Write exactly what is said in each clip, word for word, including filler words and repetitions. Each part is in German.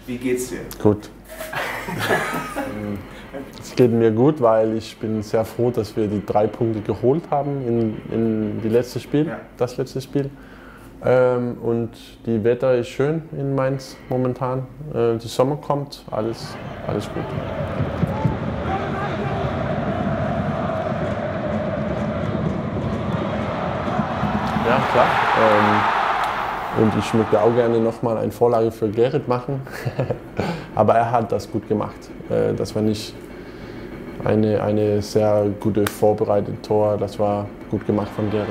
Wie geht's dir? Gut. Es geht mir gut, weil ich bin sehr froh, dass wir die drei Punkte geholt haben in, in die letzte Spiel, ja. das letzte Spiel. Ähm, und die Wetter ist schön in Mainz momentan. Äh, der Sommer kommt, alles, alles gut. Ja, klar. Ähm, und ich möchte auch gerne nochmal eine Vorlage für Gerrit machen. Aber er hat das gut gemacht. Äh, das war nicht eine, eine sehr gute vorbereitete Tor. Das war gut gemacht von Gerrit.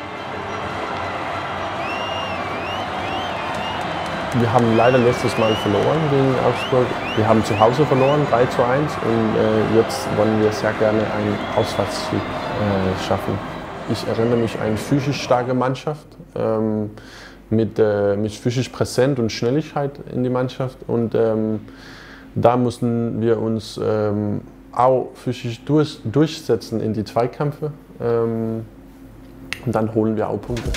Wir haben leider letztes Mal verloren gegen Augsburg. Wir haben zu Hause verloren, drei zu eins. Und äh, jetzt wollen wir sehr gerne einen Auswärtssieg äh, schaffen. Ich erinnere mich an eine physisch starke Mannschaft, ähm, mit, äh, mit physisch Präsenz und Schnelligkeit in die Mannschaft. Und ähm, da mussten wir uns ähm, auch physisch durch, durchsetzen in die Zweikämpfe. Ähm, und dann holen wir auch Punkte.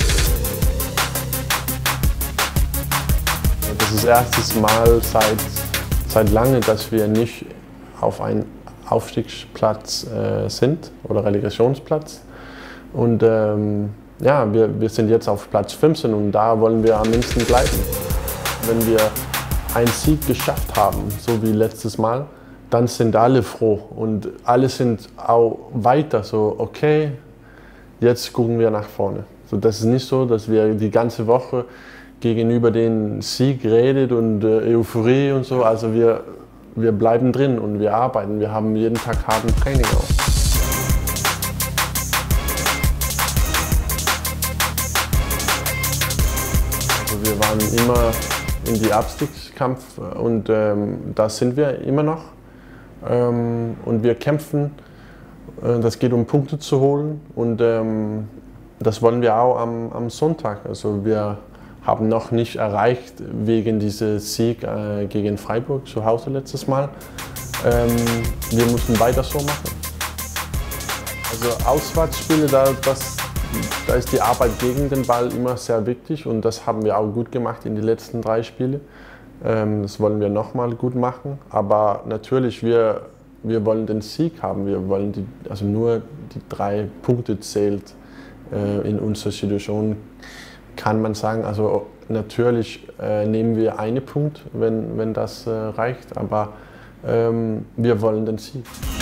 Das ist das erste Mal seit, seit langem, dass wir nicht auf einem Aufstiegsplatz äh, sind oder Relegationsplatz. Und ähm, ja, wir, wir sind jetzt auf Platz fünfzehn und da wollen wir am mindestens bleiben. Wenn wir einen Sieg geschafft haben, so wie letztes Mal, dann sind alle froh und alle sind auch weiter so, okay, jetzt gucken wir nach vorne. So, das ist nicht so, dass wir die ganze Woche gegenüber den Sieg redet und äh, Euphorie und so. Also wir, wir bleiben drin und wir arbeiten. Wir haben jeden Tag harten Training auch. Also wir waren immer in die Abstiegskampf und ähm, da sind wir immer noch. Ähm, und wir kämpfen. Äh, das geht um Punkte zu holen und ähm, das wollen wir auch am, am Sonntag. Also wir haben noch nicht erreicht wegen diesem Sieg äh, gegen Freiburg zu Hause letztes Mal. Ähm, wir müssen weiter so machen. Also Auswärtsspiele, da, das, da ist die Arbeit gegen den Ball immer sehr wichtig und das haben wir auch gut gemacht in den letzten drei Spielen. Ähm, das wollen wir nochmal gut machen, aber natürlich, wir, wir wollen den Sieg haben. Wir wollen die, also nur die drei Punkte zählt äh, in unserer Situation. Kann man sagen, also natürlich äh, nehmen wir einen Punkt, wenn, wenn das äh, reicht, aber ähm, wir wollen den Sieg.